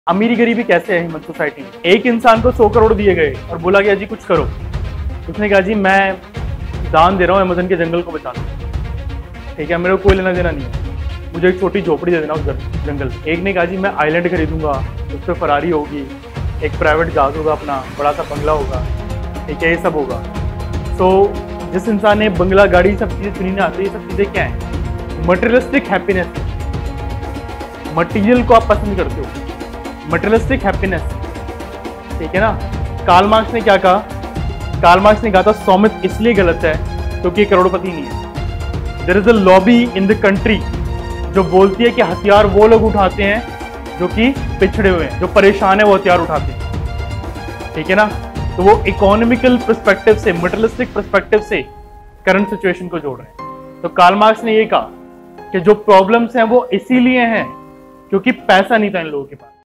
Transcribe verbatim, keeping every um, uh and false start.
अमीरी गरीबी कैसे है ह्यूमन सोसाइटी में? एक इंसान को सौ करोड़ दिए गए और बोला गया जी कुछ करो। उसने कहा जी मैं दान दे रहा हूँ अमेज़न के जंगल को बचाना। ठीक है, मेरे को कोई लेना देना नहीं है, मुझे एक छोटी झोपड़ी दे देना उस जंगल। एक ने कहा जी मैं आइलैंड खरीदूंगा, उस पर फरारी होगी, एक प्राइवेट जहाज होगा, अपना बड़ा सा बंगला होगा, ठीक है, ये सब होगा। तो जिस इंसान ने बंगला, गाड़ी, सब चीज़ें चुनी ना आती, ये सब चीज़ें क्या है? Materialistic happiness. मटीरियल को आप पसंद करते हो, मटेरियलिस्टिक हैप्पीनेस, ठीक है ना। कार्ल मार्क्स ने क्या कहा? कार्ल मार्क्स ने कहा था स्वामित्व इसलिए गलत है क्योंकि करोड़पति नहीं है। There is a lobby in the country जो बोलती है कि हथियार वो लोग उठाते हैं जो कि पिछड़े हुए हैं, जो परेशान है, वो हथियार उठाते हैं, ठीक है ना। तो वो इकोनॉमिकल पर्सपेक्टिव से, मटेरियलिस्टिक पर्सपेक्टिव से करंट सिचुएशन को जोड़ रहे हैं। तो कार्ल मार्क्स ने ये कहा कि जो प्रॉब्लम्स हैं वो इसीलिए हैं क्योंकि पैसा नहीं था इन लोगों के पास।